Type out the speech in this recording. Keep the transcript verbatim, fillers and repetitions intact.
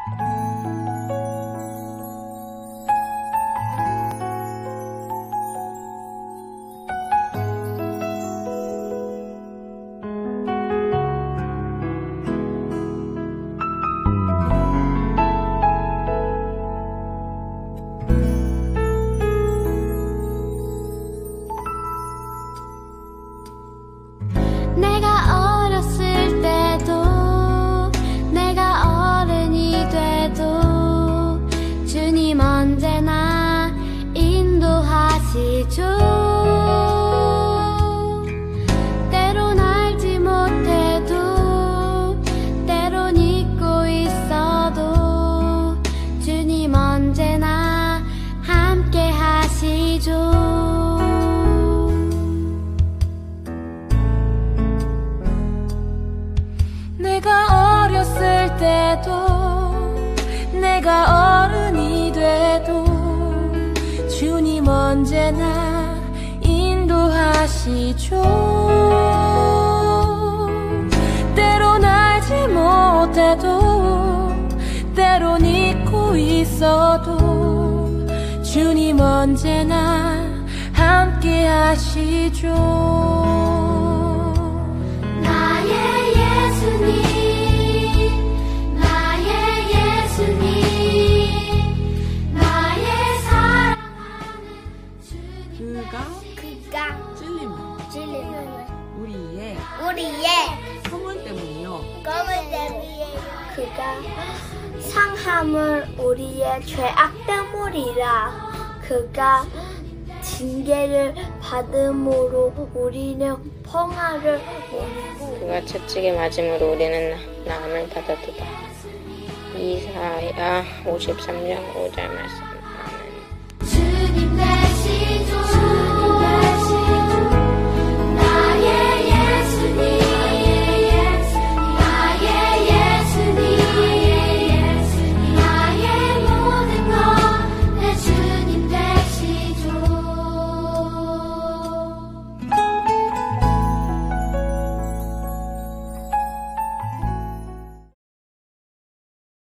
내가 어렸을 때도 내가 어른이 돼도 주님 언제나 인도하시죠. 때론 알지 못해도 때론 잊고 있어도 주님 언제나 함께 하시죠. 내가 어렸을 때도 내가 어른이 돼도 주님 언제나 인도하시죠. 때론 알지 못해도 때론 잊고 있어도 주님 언제나 함께 하시죠. 그가 그가 찔림을 찔림을 우리의 우리의 소문 때문이요. 검을 때문에 그가 상함을 우리의 죄악 때문이라. 그가 징계를 받음으로 우리는 평화를 누리고 그가 채찍에 맞음으로 우리는 나음을 받았도다. 이사야 오십삼 장 오 절 말씀.